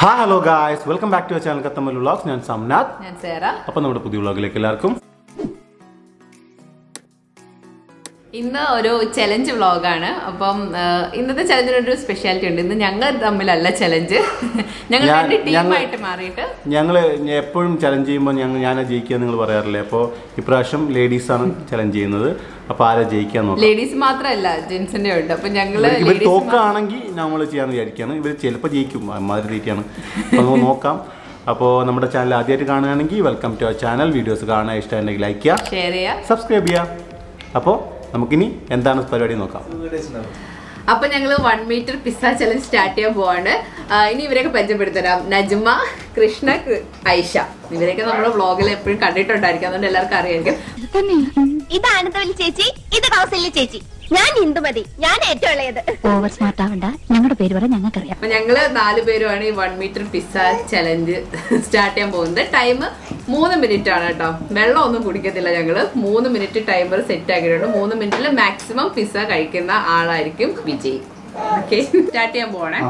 Hi, hello guys. Welcome back to our channel Kathamal Vlogs. I am Samnath. I am Sarah. അപ്പോൾ നമ്മുടെ പുതിയ വ്ലോഗിലേക്ക് എല്ലാവർക്കും ഇന്ന് ഒരു ചലഞ്ച് വ്ലോഗാണ്. അപ്പം ഇന്നത്തെ ചലഞ്ചിനൊരു സ്പെഷ്യാലിറ്റി ഉണ്ട്. ഇന്ന് ഞങ്ങൾ തമ്മിലല്ല ചലഞ്ച്, ഞങ്ങൾ രണ്ട് ടീമായിട്ട് മാറിയിട്ട് ഞങ്ങൾ എപ്പോഴും ചലഞ്ച് ചെയ്യുമ്പോൾ ഞാനാ ജയിക്കുക നിങ്ങൾ പറയാറില്ലേ. അപ്പോൾ ഇപ്രാവശ്യം ലേഡീസാണ് ചലഞ്ച് ചെയ്യുന്നത്. അപ്പോൾ ആരാ ജയിക്കാൻ നോക്കാം. ലേഡീസ് മാത്രമല്ല ജെന്റ്സിന്റെ ഉണ്ട്. അപ്പം ഞങ്ങൾ തോക്കുകയാണെങ്കിൽ നമ്മൾ ചെയ്യാമെന്ന് വിചാരിക്കുകയാണ്. ഇവർ ചിലപ്പോൾ ജയിക്കും, മാതിരി തീറ്റിയാണ്. അപ്പോൾ നമുക്ക് നോക്കാം. അപ്പോൾ നമ്മുടെ ചാനൽ ആദ്യമായിട്ട് കാണുകയാണെങ്കിൽ welcome to our channel. Videos കാണാൻ ഇഷ്ടമുണ്ടെങ്കിൽ ലൈക്ക് ചെയ്യുക, ഷെയർ ചെയ്യുക, സബ്സ്ക്രൈബ് ചെയ്യുക. അപ്പോൾ നമുക്കിനി എന്താണ് പരിപാടി നോക്കാം. അപ്പൊ ഞങ്ങൾ 1 മീറ്റർ പിസ്സ ചലഞ്ച് സ്റ്റാർട്ട് ചെയ്യാൻ പോവാണ്. ഇനി ഇവരെയൊക്കെ പരിചയപ്പെടുത്തരാം. നജ്മ, കൃഷ്ണ, ഐഷ. ഇവരെയൊക്കെ നമ്മുടെ വ്ളോഗിൽ എപ്പോഴും കണ്ടിട്ടുണ്ടായിരിക്കും, അതുകൊണ്ട് എല്ലാവർക്കും അറിയായിരിക്കും. ഇതാണ് ചേച്ചി, ഇത് കൗസല്യ ചേച്ചി, ഞാൻ ഇന്ദുമതി, ഞാൻ ഏറ്റവും ഇളയത്. ഓവർ സ്മാർട്ട് ആവണ്ട, ഞങ്ങളുടെ പേര് പറയാൻ ഞങ്ങൾക്കറിയാം. അപ്പൊ ഞങ്ങള് 4 പേരുമാണ് ഈ 1 മീറ്റർ പിസ്സ ചലഞ്ച് സ്റ്റാർട്ട് ചെയ്യാൻ പോകുന്നത്. ടൈം 3 മിനിറ്റ് ആണ് കേട്ടോ. വെള്ളം ഒന്നും കുടിക്കത്തില്ല ഞങ്ങള്. 3 മിനിറ്റ് ടൈമർ സെറ്റ് ആക്കിയിട്ടുണ്ട്. 3 മിനിറ്റിൽ മാക്സിമം പിസ്സ കഴിക്കുന്ന ആളായിരിക്കും വിജയ്. ഓക്കെ, സ്റ്റാർട്ട് ചെയ്യാൻ പോവാണേ.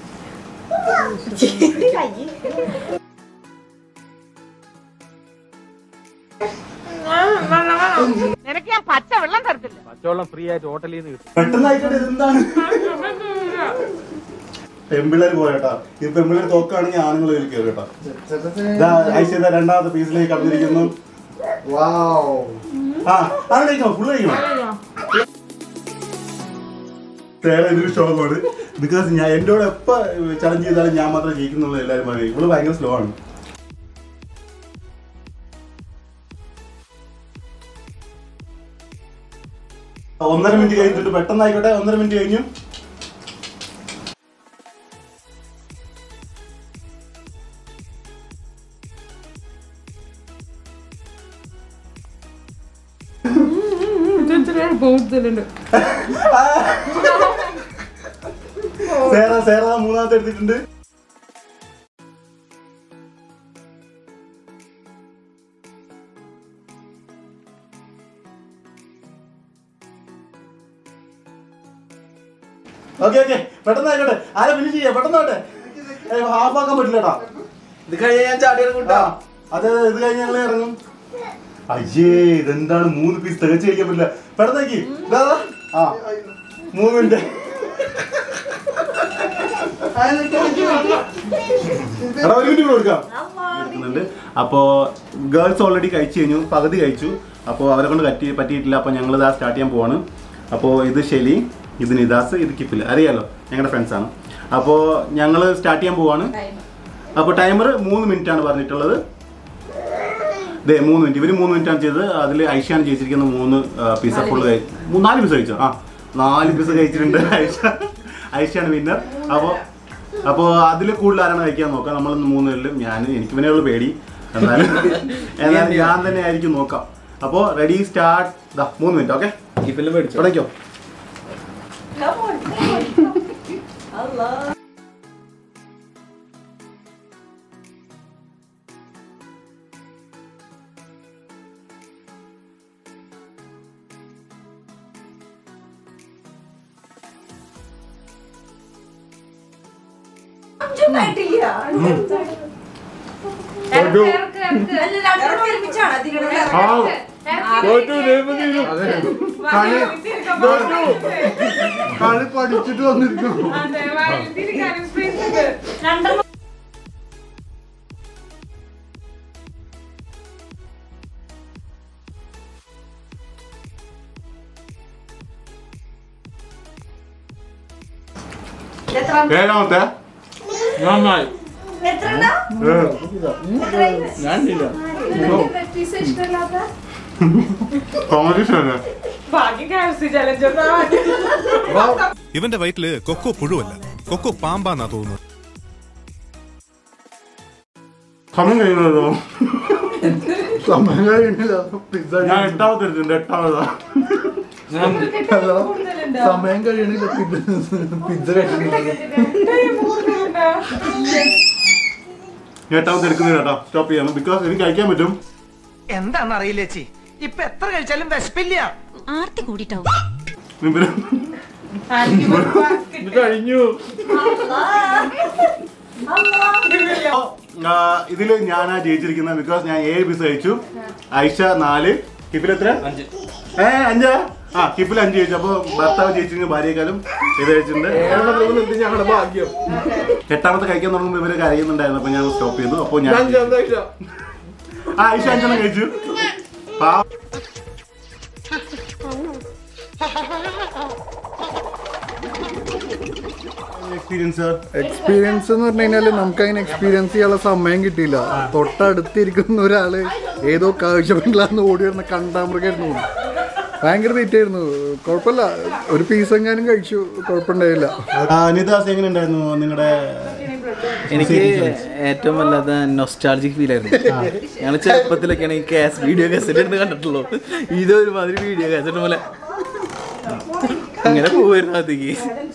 നിനക്ക് ഞാൻ പച്ചവെള്ളം തരത്തില്ല. പച്ചവെള്ളം ഫ്രീ ആയിട്ട് ഹോട്ടലിൽ നിന്ന് കിട്ടും. പെമ്പിള്ളേര് പോയട്ടാ. ഈ പെമ്പിള്ളേര് തോക്കുകയാണെങ്കിൽ ആണുങ്ങൾ കയറി കേട്ടോ. ഐശ്വര്യ രണ്ടാമത്തെ പീസിലേക്ക് കടന്നിരിക്കുന്നു. ഫുള്ള് കഴിക്കണം. ഇതൊരു ഷോക്കാണ്. ബിക്കോസ് ഞാൻ എന്നോട് എപ്പോ ചലഞ്ച് ചെയ്താലും ഞാൻ മാത്രമേ ജയിക്കുന്നുള്ളൂ. എല്ലാവരും പറയും ഇവള് ഭയങ്കര സ്ലോ ആണ്. ഒന്നര മിനിറ്റ് കഴിഞ്ഞിട്ട് പെട്ടെന്നായിക്കോട്ടെ. 1.5 മിനിറ്റ് കഴിഞ്ഞു. സേറ മൂന്നാമത്തെ എടുത്തിട്ടുണ്ട്. ഓക്കെ പെട്ടെന്നായിക്കോട്ടെ. ആരെ ഫിനിഷ് ചെയ്യാം, പെട്ടെന്നോട്ടെ. ഹാഫ് ആക്കാൻ പറ്റില്ല കേട്ടോ. ഇത് കഴിഞ്ഞ് ഞാൻ ചാടിയത് കൂട്ടാ. അതെ, ഇത് കഴിഞ്ഞ് ഞങ്ങൾ ഇറങ്ങും. അയ്യേ, ഇതെന്താണ് 3 പീസ് തികച്ചു കഴിക്കാൻ പറ്റില്ല. പെട്ടെന്നേക്ക്. 3 മിനിറ്റ്. എടാ 1 മിനിറ്റ് കൊടുക്കാം. അപ്പോ ഗേൾസ് ഓൾറെഡി കഴിച്ചു കഴിഞ്ഞു, പകുതി കഴിച്ചു. അപ്പോൾ അവരെ കൊണ്ട് പറ്റിയിട്ടില്ല. അപ്പോൾ ഞങ്ങൾ ഇതാ സ്റ്റാർട്ട് ചെയ്യാൻ പോവാണ്. അപ്പോൾ ഇത് ഷെലി, ഇത് നിദാസ്, ഇത് കിപ്പിൽ. അറിയാലോ, ഞങ്ങളുടെ ഫ്രണ്ട്സാണ്. അപ്പോൾ ഞങ്ങൾ സ്റ്റാർട്ട് ചെയ്യാൻ പോവാണ്. അപ്പോൾ ടൈമർ 3 മിനിറ്റ് ആണ് പറഞ്ഞിട്ടുള്ളത്. 3 മിനിറ്റ്. ഇവർ 3 മിനിറ്റ് ആണ് ചെയ്തത്. അതിൽ ഐഷയാണ് ജയിച്ചിരിക്കുന്ന 3 പീസ ഫുള്ള് 4 പീസ് കഴിച്ചോ. 4 പീസ് കഴിച്ചിട്ടുണ്ട്. ഐഷയാണ് വിന്നർ. അപ്പോൾ അതിൽ കൂടുതൽ ആരാണ് കഴിക്കാൻ നോക്കാം. നമ്മൾ 3 പേരിലും എനിക്ക് പിന്നെ ഉള്ളു പേടി. എന്നാലും ഞാൻ തന്നെ ആയിരിക്കും നോക്കാം. അപ്പോൾ റെഡി സ്റ്റാർട്ട്. 3 മിനിറ്റ്. ഓക്കെ, തുടങ്ങിക്കോ. കളി പഠിച്ചിട്ട് വന്നിരിക്കും. ഏഴാമത്തെ നന്നായി. ഇവന്റെ വയറ്റില് കൊക്കോ പുഴുവല്ല, കൊക്കോ പാമ്പാന്നാ തോന്നുന്നത്. സമയം കഴിയുന്നതോ? സമയം കഴിയുന്നില്ല. ഞാൻ 8ാമത്തെ എടുത്തിട്ടുണ്ട്. 8ാമതാ. സമയം കഴിയണില്ല. പിസ്സ കഴിക്കുന്നില്ല. 8ാമത്തെ എടുക്കുന്നില്ല കേട്ടോ. സ്റ്റോപ്പ് ചെയ്യണം. ബിക്കോസ് എനിക്ക് കഴിക്കാൻ പറ്റും. എന്താന്നറിയില്ല ചേച്ചി, ഇപ്പൊ എത്ര കഴിച്ചാലും വിശപ്പില്ല. ആർത്തി കൂടിട്ടാവും. കഴിഞ്ഞു. ഇതിൽ ഞാനാ ജയിച്ചിരിക്കുന്നത്. ബിക്കോസ് ഞാൻ 7 പീസ് കഴിച്ചു, ഐഷ 4, കിഫിൽ എത്ര? 5. കിഫിൽ 5 കഴിച്ചു. അപ്പൊ ഭർത്താവ് ജയിച്ചിരിക്കുന്ന ഭാര്യയെക്കാളും ഇത് കഴിച്ചിട്ടുണ്ട്. ഞങ്ങളുടെ ഭാഗ്യം. 8ാമത്തെ കഴിക്കാൻ തുടങ്ങുമ്പോൾ ഇവര് കരയുന്നുണ്ടായിരുന്നു. അപ്പൊ ഞാൻ സ്റ്റോപ്പ് ചെയ്തു. അപ്പൊ ഞാൻ ഐഷ 5 കഴിച്ചു. എക്സ്പീരിയൻസ് എന്ന് പറഞ്ഞു കഴിഞ്ഞാൽ നമുക്ക് അതിന് എക്സ്പീരിയൻസ് ചെയ്യാനുള്ള സമയം കിട്ടിയില്ല. തൊട്ടടുത്തിരിക്കുന്ന ഒരാള് ഏതോ കാഴ്ചബംഗ്ലാന്ന് ഓടി വരുന്ന കണ്ടാമൃഗായിരുന്നു. ഭയങ്കര തെറ്റായിരുന്നു. കുഴപ്പമില്ല, ഒരു പീസ് എങ്ങാനും കഴിച്ചു, കുഴപ്പമുണ്ടായില്ല. നിതാസ് എങ്ങനെ ഉണ്ടായിരുന്നു നിങ്ങളുടെ? എനിക്ക് ഏറ്റവും വല്ലാത്ത നൊസ്റ്റാൾജിക് ഫീൽ ആയിരുന്നു. ഞങ്ങൾ ചെറുപ്പത്തിലൊക്കെയാണ് ഈ വീഡിയോ കാസറ്റ് എടുത്ത് കണ്ടിട്ടുള്ളൂ. ഇതൊരുമാതിരി വീഡിയോ കാസറ്റ് പോലെ അങ്ങനെ പോവായിരുന്നു അതിക്ക്.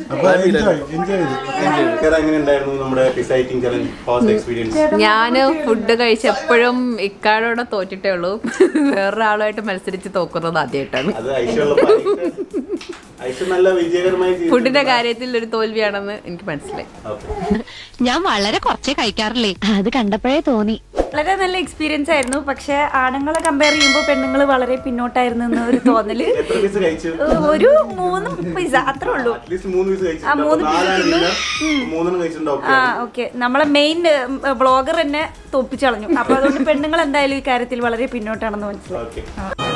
ഞാൻ ഫുഡ് കഴിച്ചപ്പോഴും ഇക്കാടോടെ തോറ്റിട്ടേ ഉള്ളൂ. വേറൊരാളുമായിട്ട് മത്സരിച്ച് തോക്കുന്നത് ആദ്യമായിട്ടാണ്. ഫുഡിന്റെ കാര്യത്തിൽ ഒരു തോൽവിയാണെന്ന് എനിക്ക് മനസ്സിലായി. ഞാൻ വളരെ കുറച്ചേ കഴിക്കാറില്ലേ, അത് കണ്ടപ്പോഴേ തോന്നി. വളരെ നല്ല എക്സ്പീരിയൻസ് ആയിരുന്നു. പക്ഷെ ആണുങ്ങളെ കമ്പയർ ചെയ്യുമ്പോൾ പെണ്ണുങ്ങൾ വളരെ പിന്നോട്ടായിരുന്നു എന്ന ഒരു തോന്നല്. ഒരു 3 പൈസ അത്രേ ഉള്ളൂ. 3 പീസ്. ഓക്കെ, നമ്മളെ മെയിൻ ബ്ലോഗർ തന്നെ തോപ്പിച്ചു കളഞ്ഞു. അപ്പൊ അതുകൊണ്ട് പെണ്ണുങ്ങൾ എന്തായാലും ഈ കാര്യത്തിൽ വളരെ പിന്നോട്ടാണെന്ന് മനസ്സിലായി.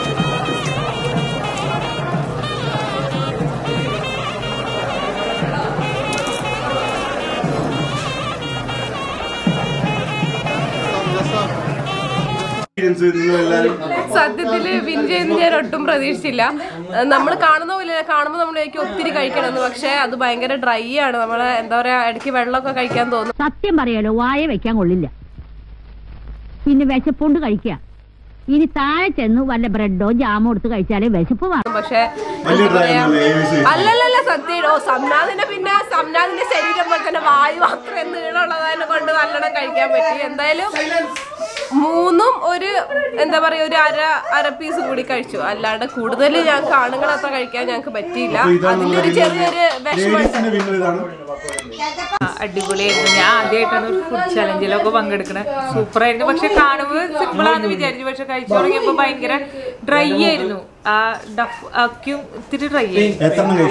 സത്യത്തില് വിൻ ചെയ്യുന്ന ഞാൻ ഒട്ടും പ്രതീക്ഷിച്ചില്ല. നമ്മൾ കാണുന്ന പോലെ കാണുമ്പോൾ നമ്മളേക്ക് ഒത്തിരി കഴിക്കണമെന്ന്, പക്ഷെ അത് ഭയങ്കര ഡ്രൈ ആണ്. നമ്മള് എന്താ പറയാ, ഇടയ്ക്ക് വെള്ളമൊക്കെ കഴിക്കാൻ തോന്നും. സത്യം പറയാലോ, വായ വെക്കാൻ കൊള്ളില്ല. പിന്നെ വിശപ്പുണ്ട് കഴിക്കുക. ഇനി താഴെ ചെന്ന് വല്ല ബ്രെഡോ ജാമോ എടുത്ത് കഴിച്ചാലേ വിശപ്പ് മാറും. പക്ഷെ അല്ലല്ല സത്യം. സംനാഥിന്റെ പിന്നെ സംനാഥിന്റെ ശരീരം പോലെ തന്നെ വായു അത്രയും നീളമുള്ളതിനെ കൊണ്ട് നല്ലോണം കഴിക്കാൻ പറ്റി. എന്തായാലും 3ഉം ഒരു എന്താ പറയാ, ഒരു അര പീസ് കൂടി കഴിച്ചു. അല്ലാണ്ട് കൂടുതൽ ഞങ്ങൾക്ക് ആണുങ്ങളത്ര കഴിക്കാൻ ഞങ്ങൾക്ക് പറ്റിയില്ല. അതിന്റെ ഒരു ചെറിയൊരു വിഷമം. അടിപൊളിയായിരുന്നു. ഞാൻ ആദ്യമായിട്ടാണ് ഒരു ഫുഡ് ചലഞ്ചിലൊക്കെ പങ്കെടുക്കണത്. സൂപ്പറായിരുന്നു. പക്ഷെ കാണുമ്പോൾ സിമ്പിളാന്ന് വിചാരിച്ചു, പക്ഷെ കഴിച്ചു തുടങ്ങിയപ്പോ ഭയങ്കര ഡ്രൈ ആയിരുന്നു. ആ ഡഫ്ക്കും ഇത്തിരി ഡ്രൈ ആയിരുന്നു.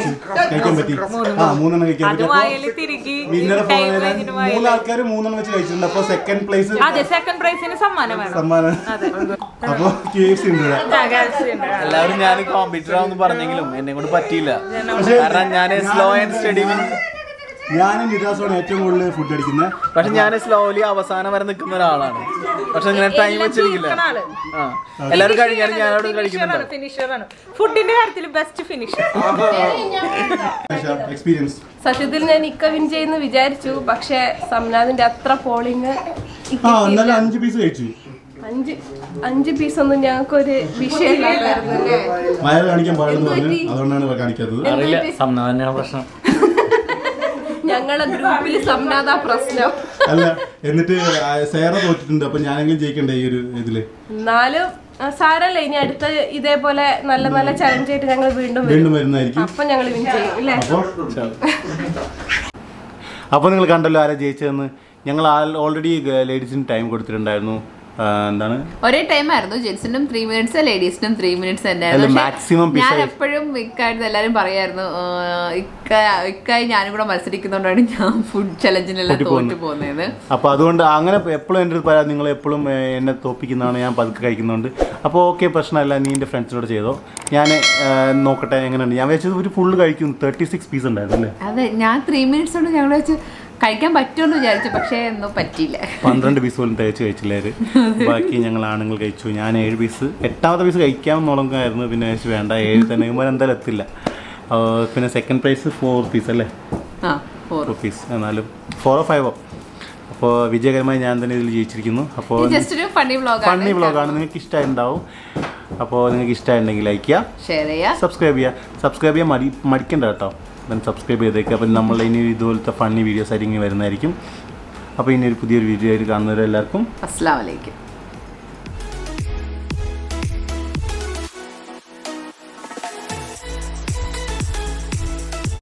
അതുമായാലും തിരികെ അതെ, സെക്കൻഡ് പ്രൈസിന് സമ്മാനം വേണം. എല്ലാവരും ഞാൻ കോമ്പറ്റീറ്റർ ആണെന്ന് പറഞ്ഞെങ്കിലും എന്നെ കൊണ്ട് പറ്റിയില്ല. കാരണം ഞാൻ സ്ലോ ആൻഡ് സ്റ്റഡി. ഞാനും നിതാസോണ് ഏറ്റവും കൂടുതൽ ഫുഡ് അടിക്കുന്നത്. പക്ഷെ ഞാൻ സ്ലോലി അവസാനം വരെ നിൽക്കുന്ന ഒരാളാണ്. പക്ഷെ ഇങ്ങനെ ടൈം വെച്ചിരിക്കില്ല. എല്ലാവരും കഴിഞ്ഞാലും ഞാൻ അവിടെ കഴിക്കുന്നുണ്ട്. ഫിനിഷറാണ് ഫുഡിന്റെ കാര്യത്തിൽ ബെസ്റ്റ് ഫിനിഷർ. എക്സ്പീരിയൻസ് സത്യത്തിൽ ഞാൻ ഇക്ക വിൻ ചെയ്യുന്ന വിചാരിച്ചു. പക്ഷെ സംനാഥിന്റെ അത്ര പോളിങ് 5 പീസ് കഴിച്ചു. 5 പീസ് ഒന്നും ഞങ്ങൾക്കൊരു വിഷയമില്ലായിരുന്നു. വയറ് കാണിക്കാൻ പാടുന്നു പറഞ്ഞു, അതുകൊണ്ടാണ് കാണിക്കാത്തത്. സംനാഥനാണ് പ്രശ്നം. ഞങ്ങളുടെ ഗ്രൂപ്പിൽ സംനാഥ പ്രശ്നം. അല്ല, എന്നിട്ട് സേറ തോറ്റിട്ടുണ്ട്. അപ്പൊ ഞാനെങ്കിലും ജയിക്കണ്ടേ ഈ ഒരു ഇതില്? എന്നാലും സാരല്ല, ഇനി അടുത്ത ഇതേപോലെ നല്ല നല്ല ചലഞ്ച് ആയിട്ട് ഞങ്ങൾ വീണ്ടും വരുന്നതായിരിക്കും. അപ്പൊ ഞങ്ങൾ വിൻ ചെയ്യും അല്ലേ? അപ്പോൾ നിങ്ങൾ കണ്ടല്ലോ ആരാ ജയിച്ചതെന്ന്. ഞങ്ങൾ ഓൾറെഡി ലേഡീസിന് ടൈം കൊടുത്തിട്ടുണ്ടായിരുന്നു. എന്താണ്, ഒരേ ടൈം ആയിരുന്നു. ജെന്റ്സിനും 3 മിനിറ്റ്സ്, ലേഡീസിനും 3 മിനിറ്റ്സ് ഉണ്ടായിരുന്നു. ഞാൻ എപ്പോഴും ഇക്കായിട്ട് എല്ലാവരും പറയായിരുന്നു, ഇക്കായി ഞാനും കൂടെ മത്സരിക്കുന്നതുകൊണ്ടാണ് ഞാൻ ഫുഡ് ചലഞ്ചിനെല്ലാം തോറ്റു പോകുന്നത്. അപ്പോൾ അതുകൊണ്ട് അങ്ങനെ എപ്പോഴും എൻ്റെ അടുത്ത് പറയാം, നിങ്ങൾ എപ്പോഴും എന്നെ തോപ്പിക്കുന്നതാണ്, ഞാൻ പതുക്കെ കഴിക്കുന്നുണ്ട്. അപ്പോൾ ഓക്കെ, പ്രശ്നമല്ല, നീ എൻ്റെ ഫ്രണ്ട്സിനോട് ചെയ്തോ, ഞാൻ നോക്കട്ടെ എങ്ങനെയുണ്ട്. ഞാൻ വെച്ചത് ഒരു ഫുള്ള് കഴിക്കും. 36 പീസ് ഉണ്ടായിരുന്നു അല്ലേ? അതെ, ഞാൻ 3 മിനിറ്റ്സ് കൊണ്ട് ഞങ്ങൾ വെച്ച് കഴിക്കാൻ പറ്റുമെന്ന് വിചാരിച്ചു. പക്ഷേ ഒന്നും പറ്റിയില്ല. 12 പീസ് പോലും തേച്ച് കഴിച്ചില്ലായിരുന്നു. ബാക്കി ഞങ്ങൾ ആണുങ്ങൾ കഴിച്ചു. ഞാൻ 7 പീസ്. 8ാമത്തെ പീസ് കഴിക്കാമെന്നുള്ളതായിരുന്നു. പിന്നെ വേണ്ട, 7 തന്നെ എന്തായാലും എത്തില്ല. പിന്നെ സെക്കൻഡ് പ്രൈസ് 4 പീസ് അല്ലേ? 4 പീസ്. എന്നാലും 4 or 5. അപ്പോൾ വിജയകരമായി ഞാൻ തന്നെ ഇതിൽ ജയിച്ചിരിക്കുന്നു. അപ്പോൾ ഫണ്ണി വ്ളോഗാണ്. നിങ്ങൾക്ക് ഇഷ്ടമായിട്ടുണ്ടാവും. അപ്പോൾ നിങ്ങൾക്ക് ഇഷ്ടമായിട്ടുണ്ടെങ്കിൽ ലൈക്ക് ചെയ്യുക, ഷെയർ ചെയ്യുക, സബ്സ്ക്രൈബ് ചെയ്യാൻ മടിക്കണ്ട കേട്ടോ. സബ്സ്ക്രൈബ് ചെയ്തേക്കുക. അപ്പം നമ്മൾ ഇനി ഇതുപോലത്തെ ഫണ്ണി വീഡിയോസ് ആയിരിക്കും വരുന്നതായിരിക്കും. അപ്പോൾ ഇനി ഒരു പുതിയൊരു വീഡിയോ ആയിട്ട് കാണുന്നവരെല്ലാവർക്കും അസ്സലാമു അലൈക്കും.